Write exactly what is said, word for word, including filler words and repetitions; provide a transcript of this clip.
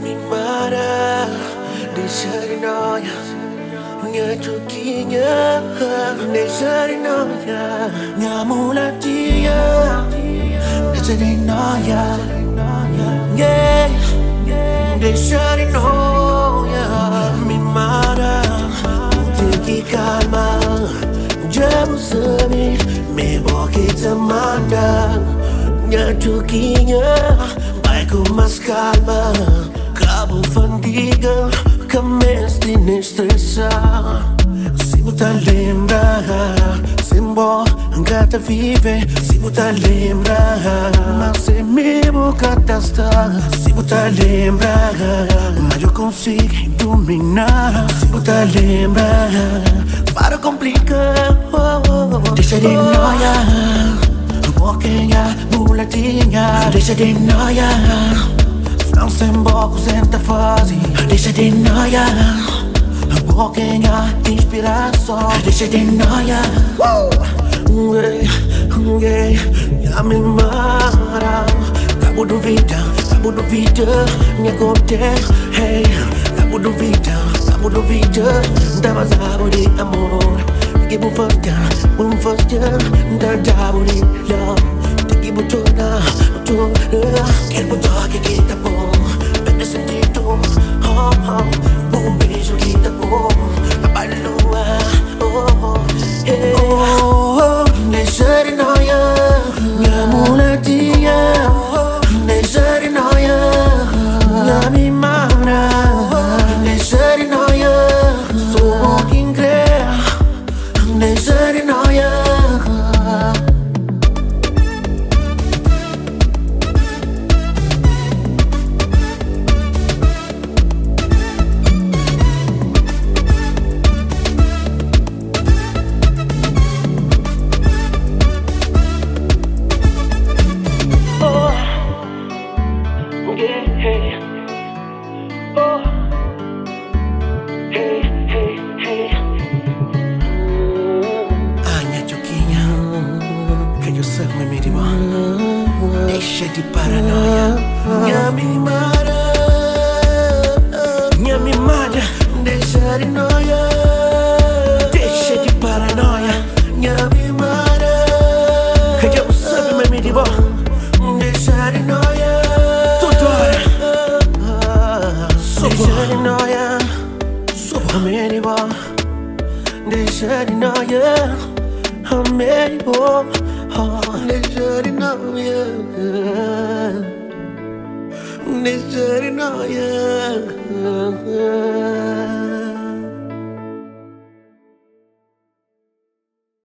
me mata, Dexa De Noia, minha chuquinha, Dexa De Noia, minha mulatinha, Dexa De Noia, yeah, Dexa De Noia, me mata, tem que calma, já não sabe, me boca te manda, minha chuquinha, vai com mais calma. Cabo fandiga, que mestre nem estressar. Se você lembra, sembo, gata vive. Se você lembra, mas é mesmo catástrofe. Se você lembra, mas eu consigo dominar. Se você lembra, para complicar. Dexa de noia, boquinha, mulatinha. Dexa de noia. Não sem boco, senta fase. Dexa De Noia, boquinha, inspiração. Dexa De Noia, yeah, yeah, me mara. Cabo do vida, cabo do vida, minha conta, hey. Cabo do vida, cabo do vida, dá vazado de amor. Give me first time, one first time, dá double de love. Tiki butona, butona, quer botar que kita bom. Pede sentido, oh oh, um beijo que tá bom. A lua, oh oh, hey. Oh oh, Dexa De Noia, minha mulatinha. Dexa De Noia, minha mimada. Dexa De Noia, sou quem crê. Dexa De Noia. Deixa de paranoia, minha mimada, minha mimada, Dexa De Noia, deixa de paranoia, minha mimada, que eu sabe me midi bom, Dexa De Noia, tudo hora, Dexa De Noia, suba me midi bom, Dexa De Noia, me midi bom. Dexa De Noia, Dexa De Noia.